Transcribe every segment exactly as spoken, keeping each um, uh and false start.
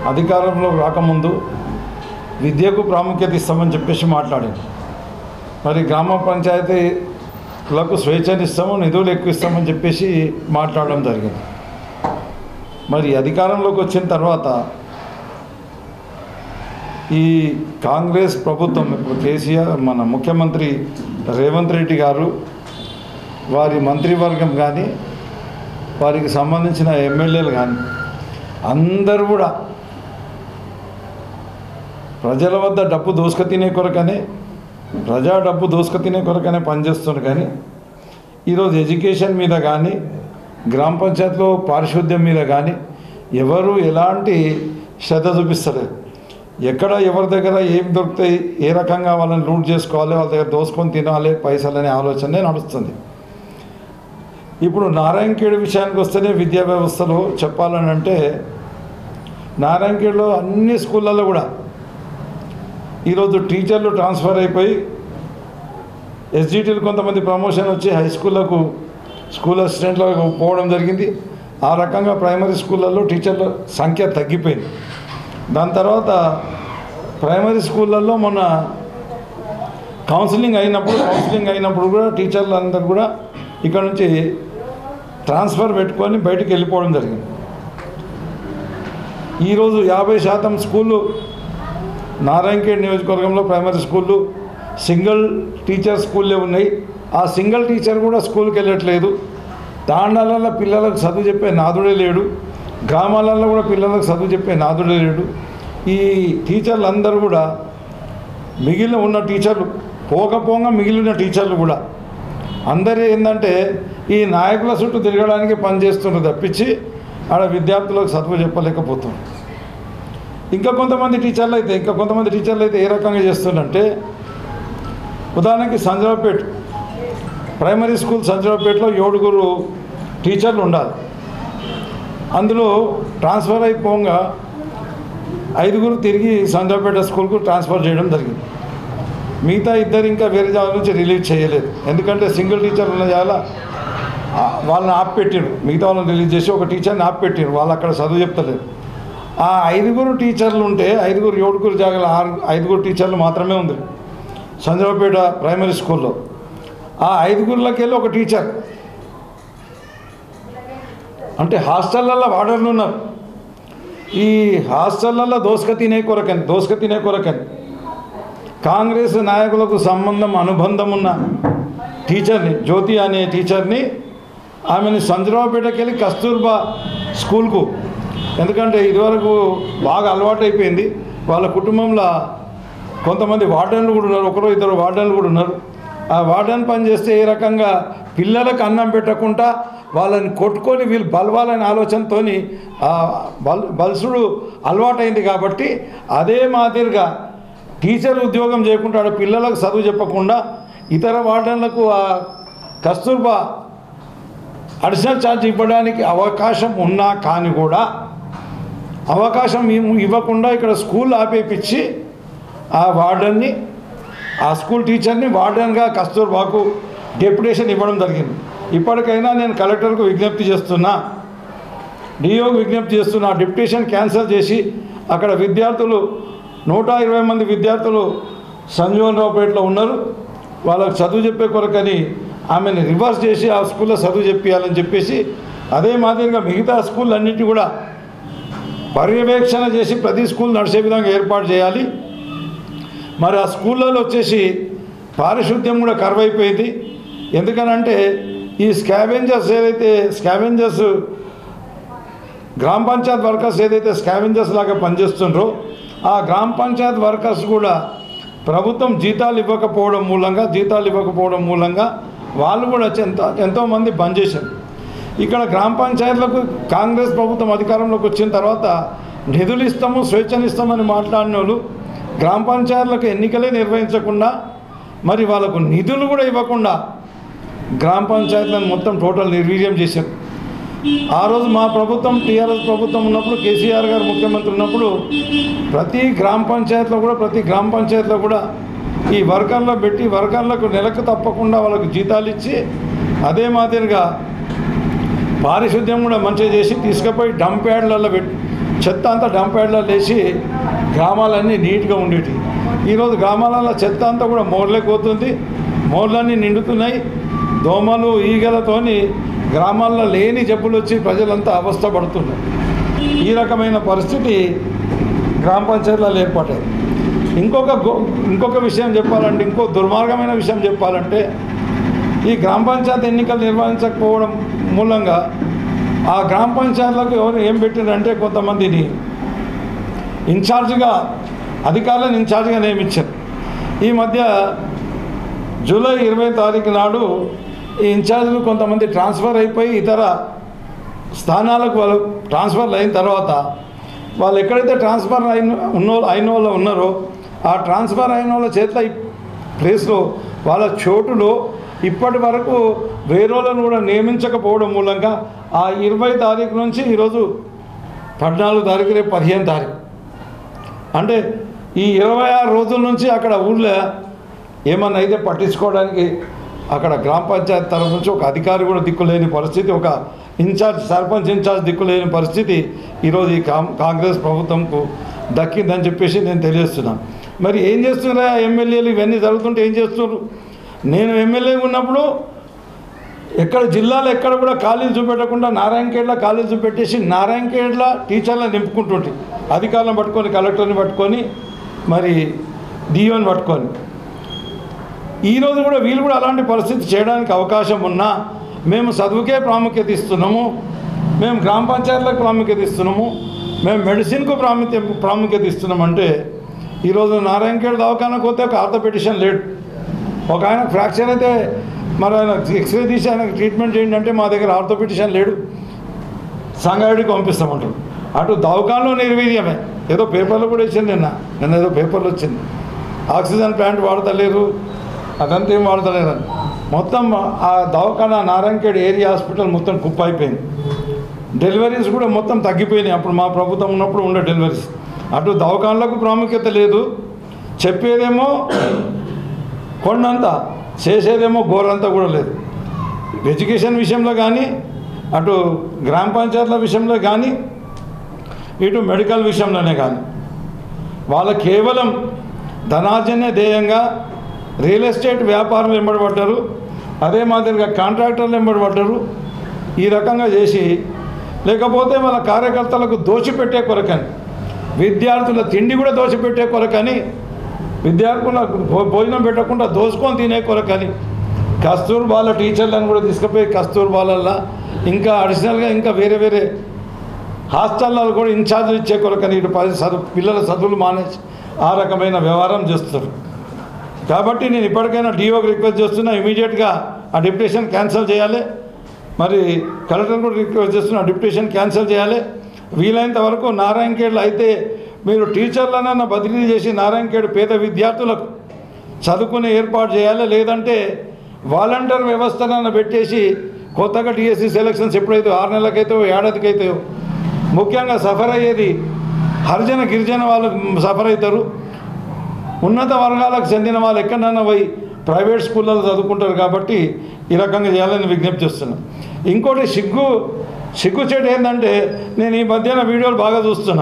అధికారంలో రాకముందు విద్యకు ప్రాముఖ్యత ఇస్తామని చెప్పేసి మాట్లాడారు. మరి గ్రామ పంచాయతీలకు స్వేచ్ఛనిస్తాము, నిధులు ఎక్కువ ఇస్తామని చెప్పేసి మాట్లాడడం జరిగింది. మరి అధికారంలోకి వచ్చిన తర్వాత ఈ కాంగ్రెస్ ప్రభుత్వం, ఇప్పుడు కేసీఆర్ మన ముఖ్యమంత్రి రేవంత్ రెడ్డి గారు, వారి మంత్రివర్గం కానీ వారికి సంబంధించిన ఎమ్మెల్యేలు కానీ అందరూ కూడా ప్రజల వద్ద డబ్బు దోసుక తినే కొరకనే, ప్రజా డబ్బు దోసుక తినే కొరకనే పనిచేస్తున్నారు. కానీ ఈరోజు ఎడ్యుకేషన్ మీద కానీ గ్రామ పంచాయతీలో పారిశుద్ధ్యం మీద కానీ ఎవరు ఎలాంటి శ్రద్ధ చూపిస్తలేరు. ఎక్కడ ఎవరి దగ్గర ఏం దొరుకుతాయి, ఏ రకంగా వాళ్ళని లూట్ చేసుకోవాలి, వాళ్ళ దగ్గర దోసుకొని తినాలి పైసలు అనే ఆలోచనే నడుస్తుంది. ఇప్పుడు నారాయణఖేడ్ విషయానికి వస్తేనే విద్యా వ్యవస్థలో చెప్పాలని అంటే, నారాయణఖేడ్లో అన్ని స్కూళ్ళల్లో కూడా ఈరోజు టీచర్లు ట్రాన్స్ఫర్ అయిపోయి ఎస్జిటీలు కొంతమంది ప్రమోషన్ వచ్చి హై స్కూళ్ళకు స్కూల్ అసిస్టెంట్లకు పోవడం జరిగింది. ఆ రకంగా ప్రైమరీ స్కూళ్ళల్లో టీచర్ల సంఖ్య తగ్గిపోయింది. దాని తర్వాత ప్రైమరీ స్కూళ్ళల్లో మొన్న కౌన్సిలింగ్ అయినప్పుడు కౌన్సిలింగ్ అయినప్పుడు కూడా టీచర్లు అందరూ కూడా ఇక్కడ నుంచి ట్రాన్స్ఫర్ పెట్టుకొని బయటికి వెళ్ళిపోవడం జరిగింది. ఈరోజు యాభై శాతం స్కూళ్ళు నారాయణఖేడ్ నియోజకవర్గంలో ప్రైమరీ స్కూళ్ళు సింగిల్ టీచర్ స్కూళ్ళే ఉన్నాయి. ఆ సింగిల్ టీచర్ కూడా స్కూల్కి వెళ్ళట్లేదు. తాండాలలో పిల్లలకు చదువు చెప్పే నాదుడే లేడు, గ్రామాలలో కూడా పిల్లలకు చదువు చెప్పే నాదుడే లేడు. ఈ టీచర్లు అందరూ కూడా మిగిలిన ఉన్న టీచర్లు పోకపోగా మిగిలిన టీచర్లు కూడా అందరూ ఏంటంటే ఈ నాయకుల చుట్టూ తిరగడానికి పనిచేస్తున్నారు తప్పించి ఆడ విద్యార్థులకు చదువు చెప్పలేకపోతున్నారు. ఇంకా కొంతమంది టీచర్లు అయితే ఇంకా కొంతమంది టీచర్లు అయితే ఏ రకంగా చేస్తున్నారంటే, ఉదాహరణకి సంజరావుపేట ప్రైమరీ స్కూల్ సంజరావుపేటలో ఏడుగురు టీచర్లు ఉండాలి. అందులో ట్రాన్స్ఫర్ అయిపోగా ఐదుగురు తిరిగి సంజరావుపేట స్కూల్కు ట్రాన్స్ఫర్ చేయడం జరిగింది. మిగతా ఇద్దరు ఇంకా వేరే జాగా నుంచి రిలీజ్ చేయలేదు. ఎందుకంటే సింగిల్ టీచర్ ఉన్న జాగా వాళ్ళని ఆపిపెట్టారు, మిగతా వాళ్ళని రిలీజ్ చేసి ఒక టీచర్ని ఆపిపెట్టారు. వాళ్ళు అక్కడ చదువు చెప్తలేరు. ఆ ఐదుగురు టీచర్లు ఉంటే ఐదుగురు ఏడుగురు జాగాలో ఆరు ఐదుగురు టీచర్లు మాత్రమే ఉంది సంజరావుపేట ప్రైమరీ స్కూల్లో. ఆ ఐదుగురులకి వెళ్ళి ఒక టీచర్ అంటే హాస్టళ్ళల్లో వార్డర్లు ఉన్నారు. ఈ హాస్టళ్ళల్లో దోసుక తినే కొరకని దోసుక తినే కొరకని కాంగ్రెస్ నాయకులకు సంబంధం అనుబంధం ఉన్న టీచర్ని, జ్యోతి అనే టీచర్ని, ఆమెను సంజరావుపేటకి వెళ్ళి కస్తూర్బా స్కూల్కు, ఎందుకంటే ఇదివరకు బాగా అలవాటు అయిపోయింది. వాళ్ళ కుటుంబంలో కొంతమంది వార్డెన్లు కూడా ఉన్నారు, ఒకరో ఇద్దరు వార్డెన్లు కూడా ఉన్నారు. ఆ వార్డెన్ పని చేస్తే ఏ రకంగా పిల్లలకు అన్నం పెట్టకుండా వాళ్ళని కొట్టుకొని వీళ్ళు బలవాలనే ఆలోచనతో బల్ బల్సుడు అలవాటైంది. కాబట్టి అదే మాదిరిగా టీచర్ ఉద్యోగం చేయకుండా ఆడ పిల్లలకు చదువు చెప్పకుండా ఇతర వార్డెన్లకు ఆ కస్తూర్బా అడిషనల్ ఛార్జ్ ఇవ్వడానికి అవకాశం ఉన్నా కానీ కూడా అవకాశం ఇవ్వకుండా ఇక్కడ స్కూల్ ఆపేపించి ఆ వార్డెన్ని, ఆ స్కూల్ టీచర్ని వార్డెన్గా కస్తూర్బాకు డెప్యుటేషన్ ఇవ్వడం జరిగింది. ఇప్పటికైనా నేను కలెక్టర్కు విజ్ఞప్తి చేస్తున్నా, డిఓకు విజ్ఞప్తి చేస్తున్నా, డెప్యుటేషన్ క్యాన్సిల్ చేసి అక్కడ విద్యార్థులు నూట ఇరవై మంది విద్యార్థులు సంజీవన్ రావుపేటలో ఉన్నారు, వాళ్ళకు చదువు చెప్పే కొరకని ఆమెను రివర్స్ చేసి ఆ స్కూల్లో చదువు చెప్పాలని చెప్పేసి అదే మాదిరిగా మిగతా స్కూల్ అన్నిటి కూడా పర్యవేక్షణ చేసి ప్రతి స్కూల్ నడిచే విధంగా ఏర్పాటు చేయాలి. మరి ఆ స్కూళ్ళలో వచ్చేసి పారిశుద్ధ్యం కూడా కరువైపోయింది. ఎందుకనంటే ఈ స్కావెంజర్స్ ఏదైతే స్కావెంజర్స్ గ్రామ పంచాయత్ వర్కర్స్ ఏదైతే స్కావెంజర్స్ లాగా పనిచేస్తుండ్రో ఆ గ్రామ పంచాయత్ వర్కర్స్ కూడా ప్రభుత్వం జీతాలు ఇవ్వకపోవడం మూలంగా జీతాలు ఇవ్వకపోవడం మూలంగా వాళ్ళు కూడా ఎంతో ఎంతోమంది బంద్ చేశారు. ఇక్కడ గ్రామ పంచాయతీలకు కాంగ్రెస్ ప్రభుత్వం అధికారంలోకి వచ్చిన తర్వాత నిధులు ఇస్తాము, స్వేచ్ఛనిస్తామని మాట్లాడిన వాళ్ళు గ్రామ పంచాయతీలకు ఎన్నికలే నిర్వహించకుండా మరి వాళ్ళకు నిధులు కూడా ఇవ్వకుండా గ్రామ పంచాయతీలను మొత్తం టోటల్ నిర్వీర్యం చేశారు. ఆ రోజు మా ప్రభుత్వం టీఆర్ఎస్ ప్రభుత్వం ఉన్నప్పుడు కేసీఆర్ గారు ముఖ్యమంత్రి ఉన్నప్పుడు ప్రతి గ్రామ పంచాయతీలో కూడా ప్రతి గ్రామ పంచాయతీలో కూడా ఈ వర్కర్లో పెట్టి వర్కర్లకు నెలకు తప్పకుండా వాళ్ళకు జీతాలు ఇచ్చి అదే మాదిరిగా పారిశుద్ధ్యం కూడా మంచిగా చేసి తీసుకుపోయి డంప్ యార్డ్లలో పెట్టి చెత్త అంతా డంప్యార్డ్లో లేచి గ్రామాలన్నీ నీట్గా ఉండేవి. ఈరోజు గ్రామాలలో చెత్త అంతా కూడా మోర్లేకపోతుంది, మోర్లన్నీ నిండుతున్నాయి. దోమలు ఈగలతోని గ్రామాల్లో లేని జబ్బులు వచ్చి ప్రజలంతా అవస్థ పడుతున్నారు. ఈ రకమైన పరిస్థితి గ్రామ పంచాయతీలలో ఏర్పడ్డాయి. ఇంకొక ఇంకొక విషయం చెప్పాలంటే, ఇంకో దుర్మార్గమైన విషయం చెప్పాలంటే, ఈ గ్రామ పంచాయతీ ఎన్నికలు నిర్వహించకపోవడం మూలంగా ఆ గ్రామ పంచాయతీలకు ఎవరు ఏం పెట్టారంటే కొంతమందిని ఇన్ఛార్జిగా, అధికారులను ఇన్ఛార్జిగా నియమించారు. ఈ మధ్య జూలై ఇరవై తారీఖు నాడు ఈ ఇన్ఛార్జీలు కొంతమంది ట్రాన్స్ఫర్ అయిపోయి ఇతర స్థానాలకు వాళ్ళు ట్రాన్స్ఫర్ అయిన తర్వాత వాళ్ళు ఎక్కడైతే ట్రాన్స్ఫర్ అయిన ఉన్నో అయిన వాళ్ళు ఉన్నారో ఆ ట్రాన్స్ఫర్ అయిన వాళ్ళ చేతిలో ఈ ప్లేస్లో వాళ్ళ చోటులో ఇప్పటి వరకు వేరేలను కూడా నియమించకపోవడం మూలంగా ఆ ఇరవై తారీఖు నుంచి ఈరోజు పద్నాలుగు తారీఖు రేపు పదిహేను తారీఖు అంటే ఈ ఇరవై ఆరు రోజుల నుంచి అక్కడ ఊళ్ళో ఏమన్నా అయితే పట్టించుకోవడానికి అక్కడ గ్రామ పంచాయతీ తరఫు నుంచి ఒక అధికారి కూడా దిక్కులేని పరిస్థితి, ఒక ఇన్ఛార్జ్ సర్పంచ్ ఇన్ఛార్జ్ దిక్కులేని పరిస్థితి ఈరోజు ఈ కాంగ్రెస్ ప్రభుత్వంకు దక్కిందని చెప్పేసి నేను తెలియజేస్తున్నాను. మరి ఏం చేస్తున్నారా ఎమ్మెల్యేలు? ఇవన్నీ జరుగుతుంటే ఏం చేస్తున్నారు? నేను ఎమ్మెల్యే ఉన్నప్పుడు ఎక్కడ జిల్లాలో ఎక్కడ కూడా ఖాళీలు చూపెట్టకుండా నారాయణఖేడ్లో ఖాళీలు చూపెట్టేసి నారాయణఖేడ్లో టీచర్లను నింపుకుంటుంటే అధికారులను పట్టుకొని, కలెక్టర్ని పట్టుకొని, మరి డిఓని పట్టుకొని, ఈరోజు కూడా వీళ్ళు కూడా అలాంటి పరిస్థితి చేయడానికి అవకాశం ఉన్నా మేము చదువుకే ప్రాముఖ్యత ఇస్తున్నాము, మేము గ్రామ పంచాయతీలకు ప్రాముఖ్యత ఇస్తున్నాము, మేము మెడిసిన్కు ప్రాముఖ్య ప్రాముఖ్యత ఇస్తున్నామంటే ఈరోజు నారాయణఖేడ్ దవాఖానకు పోతే ఒక ఆర్థోపెడిషన్ లేడు, ఒక ఆయన ఫ్రాక్చర్ అయితే మరి ఆయన ఎక్స్రే తీసి ఆయనకు ట్రీట్మెంట్ చేయండి అంటే మా దగ్గర ఆర్థోపెడిషన్ లేడు, సంగారెడ్డికి పంపిస్తామంటారు. అటు దవాఖానలో నిర్వీర్యమే. ఏదో పేపర్లో కూడా ఇచ్చింది, నిన్న నిన్న ఏదో పేపర్లో వచ్చింది, ఆక్సిజన్ ప్లాంట్ వాడతలేరు, అదంతా ఏం వాడతలేరని. మొత్తం ఆ దవాఖానా నారాయణఖేడ్ ఏరియా హాస్పిటల్ మొత్తం కుప్ప అయిపోయింది. డెలివరీస్ కూడా మొత్తం తగ్గిపోయినాయి. అప్పుడు మా ప్రభుత్వం ఉన్నప్పుడు ఉండే డెలివరీస్. అటు దవాఖానలకు ప్రాముఖ్యత లేదు, చెప్పేదేమో కొండంతా, చేసేదేమో గోరంతా కూడా లేదు. ఎడ్యుకేషన్ విషయంలో కానీ, అటు గ్రామ పంచాయతీల విషయంలో కానీ, ఇటు మెడికల్ విషయంలోనే కానీ వాళ్ళ కేవలం ధనార్జనే ధ్యేయంగా రియల్ ఎస్టేట్ వ్యాపారులు వెంబడబడ్డారు, అదే మాదిరిగా కాంట్రాక్టర్లు వెంబడబడ్డారు. ఈ రకంగా చేసి లేకపోతే వాళ్ళ కార్యకర్తలకు దోచిపెట్టే కొరకని, విద్యార్థుల తిండి కూడా దోచిపెట్టే కొరకని, విద్యార్థులకు భోజనం పెట్టకుండా దోసుకొని తినే కొరకని కస్తూర్బాల టీచర్లను కూడా తీసుకుపోయి కస్తూర్బాలల్లో ఇంకా అడిషనల్గా ఇంకా వేరే వేరే హాస్టల్లో కూడా ఇన్ఛార్జీలు ఇచ్చే కొరకని ఇటు పది చదువు పిల్లల చదువులు మానేసి ఆ రకమైన వ్యవహారం చేస్తారు. కాబట్టి నేను ఇప్పటికైనా డిఓకి రిక్వెస్ట్ చేస్తున్నా, ఇమీడియట్గా ఆ డిప్యుటేషన్ క్యాన్సిల్ చేయాలి. మరి కలెక్టర్ కూడా రిక్వెస్ట్ చేస్తున్నా, డిప్యుటేషన్ క్యాన్సిల్ చేయాలి. వీలైనంత వరకు నారాయణఖేడ్లో అయితే మీరు టీచర్లనన్నా బదిలీ చేసి నారాయణఖేడ్ పేద విద్యార్థులకు చదువుకునే ఏర్పాటు చేయాలి. లేదంటే వాలంటీర్ వ్యవస్థనన్నా పెట్టేసి కొత్తగా టీఎస్సీ సెలక్షన్స్ ఎప్పుడైతే ఆరు నెలలకైతే ఏడాదికైతే ముఖ్యంగా సఫర్ అయ్యేది హరిజన గిరిజన వాళ్ళు సఫర్ అవుతారు. ఉన్నత వర్గాలకు చెందిన వాళ్ళు ఎక్కడన్నా పోయి ప్రైవేట్ స్కూళ్ళలో చదువుకుంటారు. కాబట్టి ఈ రకంగా చేయాలని విజ్ఞప్తి చేస్తున్నాను. ఇంకోటి సిగ్గు సిగ్గుచేటు ఏంటంటే, నేను ఈ మధ్యన వీడియోలు బాగా చూస్తున్నా,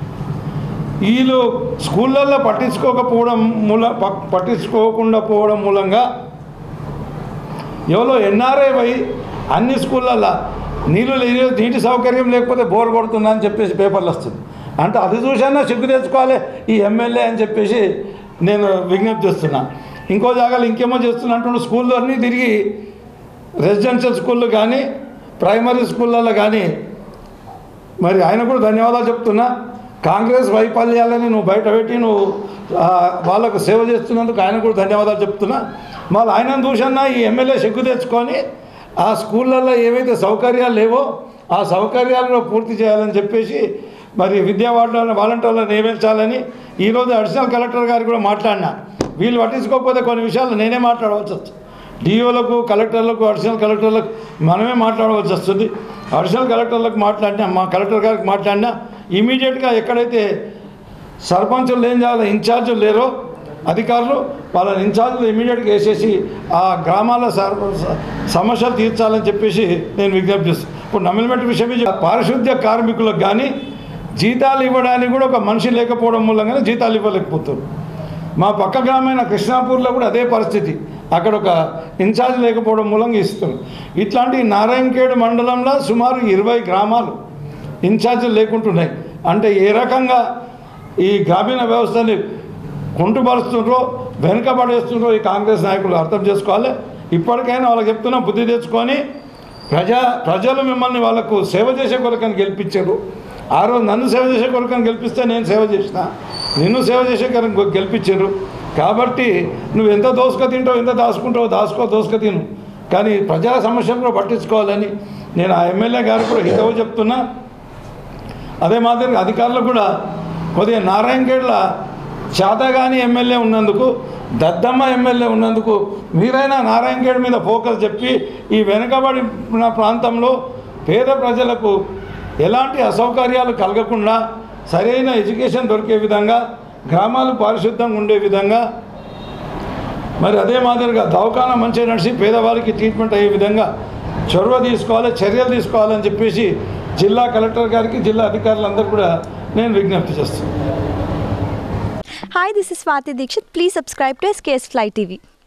వీళ్ళు స్కూళ్ళల్లో పట్టించుకోకపోవడం మూల పట్టించుకోకుండా పోవడం మూలంగా ఎవరో ఎన్ఆర్ఐ పోయి అన్ని స్కూళ్ళల్లో నీళ్ళు నీటి సౌకర్యం లేకపోతే బోర్ కొడుతుందా అని చెప్పేసి పేపర్లు వస్తుంది. అంటే అది చూసన్నా సిగ్గు తెచ్చుకోవాలి ఈ ఎమ్మెల్యే అని చెప్పేసి నేను విజ్ఞప్తి చేస్తున్నా. ఇంకో జాగాలు ఇంకేమో చేస్తున్నా అంటున్న స్కూళ్ళు అన్నీ తిరిగి రెసిడెన్షియల్ స్కూళ్ళు కానీ ప్రైమరీ స్కూళ్ళల్లో కానీ మరి ఆయన కూడా ధన్యవాదాలు చెప్తున్నా. కాంగ్రెస్ వైఫల్యాలని నువ్వు బయట పెట్టి నువ్వు వాళ్ళకు సేవ చేస్తున్నందుకు ఆయన కూడా ధన్యవాదాలు చెప్తున్నా. మళ్ళీ ఆయనను చూసన్నా ఈ ఎమ్మెల్యే సిగ్గు తెచ్చుకొని ఆ స్కూళ్ళల్లో ఏవైతే సౌకర్యాలు లేవో ఆ సౌకర్యాలను పూర్తి చేయాలని చెప్పేసి మరి విద్యా వార్డులను వాలంటీర్లను నియమించాలని ఈరోజు అడిషనల్ కలెక్టర్ గారు కూడా మాట్లాడినా. వీళ్ళు పట్టించుకోకపోతే కొన్ని విషయాలు నేనే మాట్లాడవలసి వస్తుంది. డిఓలకు కలెక్టర్లకు అడిషనల్ కలెక్టర్లకు మనమే మాట్లాడవలసి వస్తుంది. అడిషనల్ కలెక్టర్లకు మాట్లాడినా, మా కలెక్టర్ గారికి మాట్లాడినా ఇమీడియట్గా ఎక్కడైతే సర్పంచులు ఏం చేయాలో ఇన్ఛార్జీలు లేరో అధికారులు వాళ్ళని ఇన్ఛార్జీలు ఇమీడియట్గా వేసేసి ఆ గ్రామాల సమస్యలు తీర్చాలని చెప్పేసి నేను విజ్ఞప్తి చేస్తాను. ఇప్పుడు నమిలిమెట్టు విషయం పారిశుద్ధ్య కార్మికులకు కానీ జీతాలు ఇవ్వడానికి కూడా ఒక మనిషి లేకపోవడం మూలంగానే జీతాలు ఇవ్వలేకపోతారు. మా పక్క గ్రామైన కృష్ణాపూర్లో కూడా అదే పరిస్థితి, అక్కడ ఒక ఇన్ఛార్జ్ లేకపోవడం మూలంగా ఇస్తారు. ఇట్లాంటి నారాయణఖేడ్ మండలంలో సుమారు ఇరవై గ్రామాలు ఇన్ఛార్జీలు లేకుంటున్నాయి. అంటే ఏ రకంగా ఈ గ్రామీణ వ్యవస్థని కుంటుపరుస్తుండ్రో, వెనుకబడేస్తుండ్రో ఈ కాంగ్రెస్ నాయకులు అర్థం చేసుకోవాలి. ఇప్పటికైనా వాళ్ళకి చెప్తున్నా, బుద్ధి తెచ్చుకొని ప్రజా ప్రజలు మిమ్మల్ని వాళ్ళకు సేవ చేసే కొరకని గెలిపించారు. ఆ రోజు నన్ను సేవ చేసే కొరకని గెలిపిస్తే నేను సేవ చేసిన, నిన్ను సేవ చేసే కొరకు గెలిపించారు. కాబట్టి నువ్వు ఎంత దోసుక తింటావు, ఎంత దాచుకుంటావు, దాచుకో, దోసుక తిను, కానీ ప్రజా సమస్యలు కూడా పట్టించుకోవాలని నేను ఆ ఎమ్మెల్యే గారు కూడా హితవు చెప్తున్నా. అదే మాదిరిగా అధికారులు కూడా కొద్దిగా నారాయణఖేడ్ల చేతగాని ఎమ్మెల్యే ఉన్నందుకు, దద్దమ్మ ఎమ్మెల్యే ఉన్నందుకు మీరైనా నారాయణఖేడ్ మీద ఫోకస్ చెప్పి ఈ వెనుకబడిన ప్రాంతంలో పేద ప్రజలకు ఎలాంటి అసౌకర్యాలు కలగకుండా సరైన ఎడ్యుకేషన్ దొరికే విధంగా, గ్రామాలు పారిశుద్ధంగా ఉండే విధంగా, మరి అదే మాదిరిగా దవాఖానా మంచిగా నడిచి పేదవారికి ట్రీట్మెంట్ అయ్యే విధంగా చొరవ తీసుకోవాలి, చర్యలు తీసుకోవాలని చెప్పేసి జిల్లా కలెక్టర్ గారికి, జిల్లా అధికారులందరూ కూడా నేను విజ్ఞప్తి చేస్తున్నాను. Hi, this is Swati Dikshit. Please subscribe to S K S Fly T V.